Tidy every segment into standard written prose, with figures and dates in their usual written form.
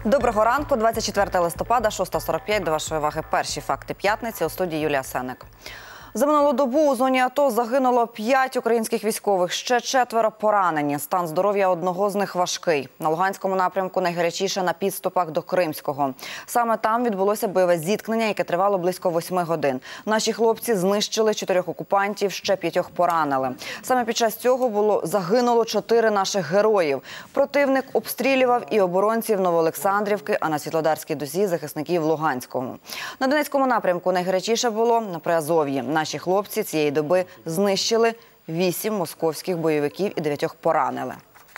Доброго ранку, 24 листопада, 6:45. До вашої уваги перші факти п'ятниці. У студії Юлія Сенник. За минулу добу у зоні АТО загинуло 5 українських військових, ще 4 поранені. Стан здоров'я одного з них важкий. На Луганському напрямку найгарячіше на підступах до Кримського. Саме там відбулося бойове зіткнення, яке тривало близько 8 годин. Наші хлопці знищили 4 окупантів, ще 5 поранили. Саме під час цього загинуло 4 наших героїв. Противник обстрілював і оборонців Новоолександрівки, а на Світлодарській дузі – захисників Луганського. На Донецькому напрямку найгарячіше було на Приазов'ї. Наші хлопці цієї доби знищили 8 московських бойовиків і 9 поранили.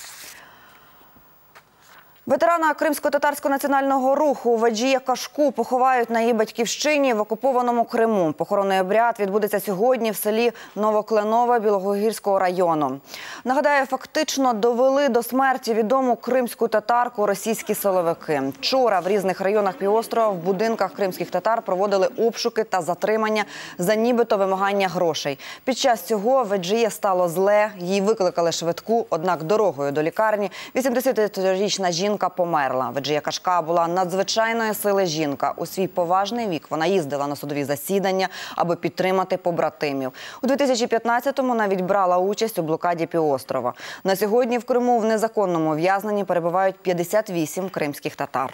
Ветерана Кримсько-татарського національного руху Веджія Кашку поховають на її батьківщині в окупованому Криму. Похоронний обряд відбудеться сьогодні в селі Новокленове Білогорського району. Нагадаю, фактично довели до смерті відому кримську татарку російські силовики. Вчора в різних районах півострова в будинках кримських татар проводили обшуки та затримання за нібито вимагання грошей. Під час цього Веджія стало зле, їй викликали швидку, однак дорогою до лікарні 83-річна жінка померла. Веджія Кашка була надзвичайної сили жінка. У свій поважний вік вона їздила на судові засідання, аби підтримати побратимів. У 2015-му навіть брала участь у блокаді півострова. На сьогодні в Криму в незаконному ув'язненні перебувають 58 кримських татар.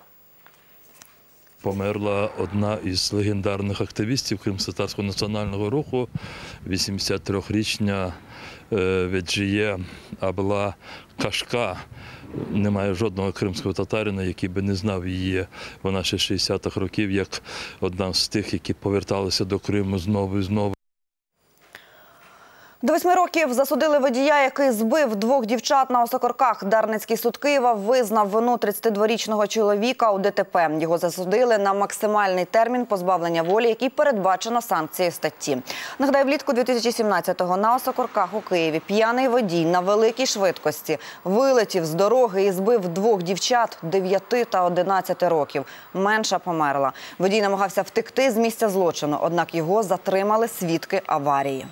Померла одна із легендарних активістів Кримсько-татарського національного руху, 83-річна Веджія Абла Кашка. Немає жодного кримського татарина, який би не знав її. Вона ще 60-х років, як одна з тих, які поверталися до Криму знову і знову. До 8 років засудили водія, який збив 2 дівчат на Осокорках. Дарницький суд Києва визнав вину 32-річного чоловіка у ДТП. Його засудили на максимальний термін позбавлення волі, який передбачено санкцією статті. Нагадаю, влітку 2017-го на Осокорках у Києві п'яний водій на великій швидкості вилетів з дороги і збив 2 дівчат 9 та 11 років. Менша померла. Водій намагався втекти з місця злочину, однак його затримали свідки аварії.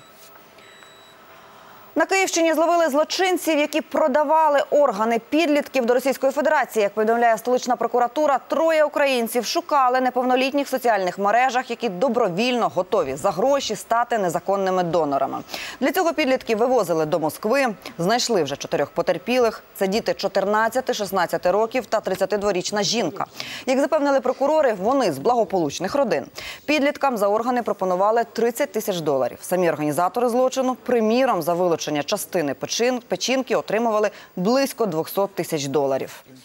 На Київщині зловили злочинців, які продавали органи підлітків до Російської Федерації. Як повідомляє столична прокуратура, 3 українців шукали неповнолітніх в соціальних мережах, які добровільно готові за гроші стати незаконними донорами. Для цього підлітків вивозили до Москви, знайшли вже 4 потерпілих. Це діти 14-16 років та 32-річна жінка. Як запевнили прокурори, вони з благополучних родин. Підліткам за органи пропонували $30 000. Самі організатори злочину, приміром, за вилучення частини печінки отримували близько $200 000.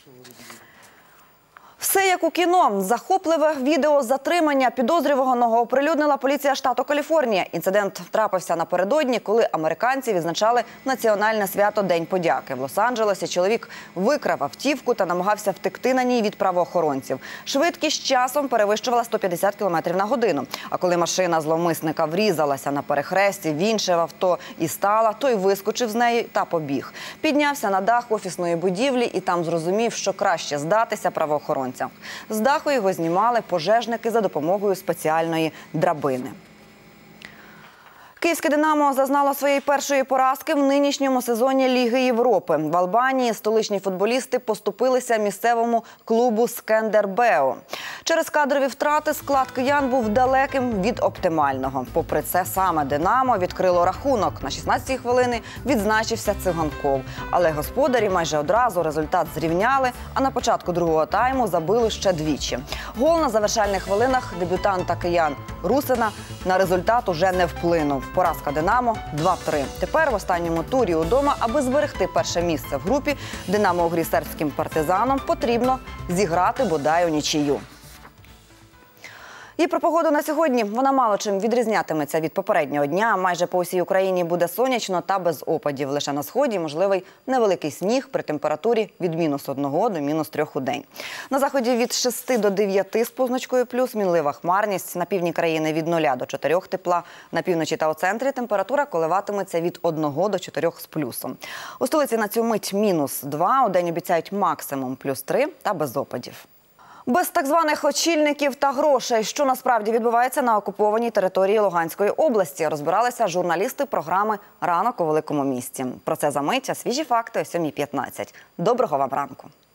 Все як у кіно. Захопливе відео затримання підозрюваного оприлюднила поліція штату Каліфорнія. Інцидент трапився напередодні, коли американці відзначали національне свято День подяки. В Лос-Анджелесі чоловік викрав автівку та намагався втекти на ній від правоохоронців. Швидкість часом перевищувала 150 км на годину. А коли машина зловмисника врізалася на перехресті в інше авто і стала, той вискочив з неї та побіг. Піднявся на дах офісної будівлі і там зрозумів, що краще здатися правоохоронцям. З даху його знімали пожежники за допомогою спеціальної драбини. Київське «Динамо» зазнало своєї першої поразки в нинішньому сезоні Ліги Європи. В Албанії столичні футболісти поступилися місцевому клубу «Скандербео». Через кадрові втрати склад киян був далеким від оптимального. Попри це, саме «Динамо» відкрило рахунок. На 16-й хвилині відзначився Циганков. Але господарі майже одразу результат зрівняли, а на початку другого тайму забили ще двічі. Гол на завершальних хвилинах дебютанта киян Русина на результат уже не вплинув. Поразка «Динамо» 2-3. Тепер в останньому турі удома, аби зберегти перше місце в групі, «Динамо» у грі з сербським «Партизаном» потрібно зіграти бодай у нічию. І про погоду на сьогодні. Вона мало чим відрізнятиметься від попереднього дня. Майже по усій Україні буде сонячно та без опадів. Лише на сході можливий невеликий сніг при температурі від -1 до -3 у день. На заході від 6 до 9 з позначкою плюс, мінлива хмарність. На півдні країни від 0 до 4 тепла. На півночі та у центрі температура коливатиметься від 1 до 4 з плюсом. У столиці на цю мить -2, у день обіцяють максимум +3 та без опадів. Без так званих очільників та грошей. Що насправді відбувається на окупованій території Луганської області, розбиралися журналісти програми «Ранок у великому місті». Про це за мить, а свіжі факти о 7:15. Доброго вам ранку.